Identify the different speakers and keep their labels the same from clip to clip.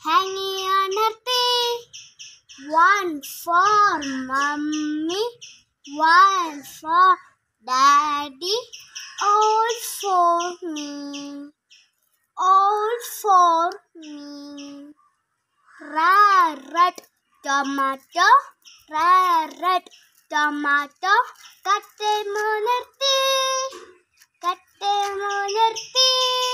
Speaker 1: hanging on a tree. One for Mummy, one for Daddy, all for me, all for me. Red tomato, red tomato, kattemunirthi, kattemunirthi.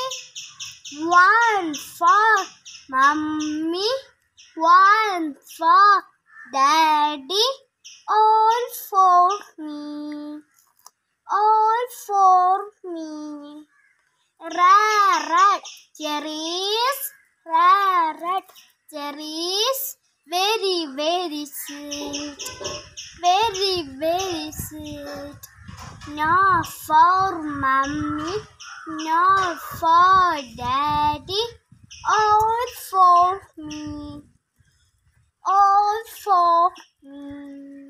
Speaker 1: One for Mummy, one for Daddy, all for me, all for me. Red cherries, red cherries, very, very sweet, very, very sweet. No for Mummy, no for Daddy, all for me, all for me.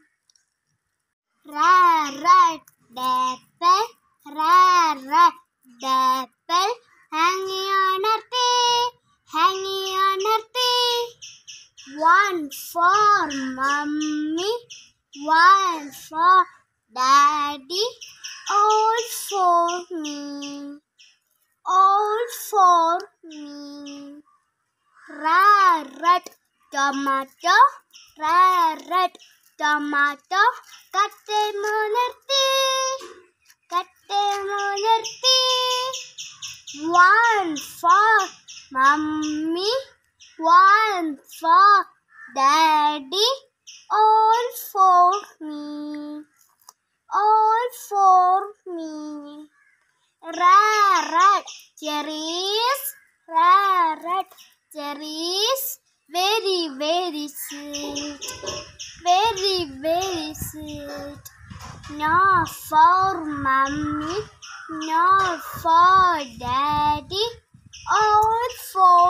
Speaker 1: Red apple, red apple, hanging on a tree, hanging on a tree. One for Mummy, one for Daddy, all for me, all for me. Red tomato, red tomato, kattemunirthi, kattemunirthi. One for Mummy, one for Daddy, all for me, all for me. Red cherries, red cherries, very, very sweet, very, very sweet. No for Mummy, no for Daddy, all for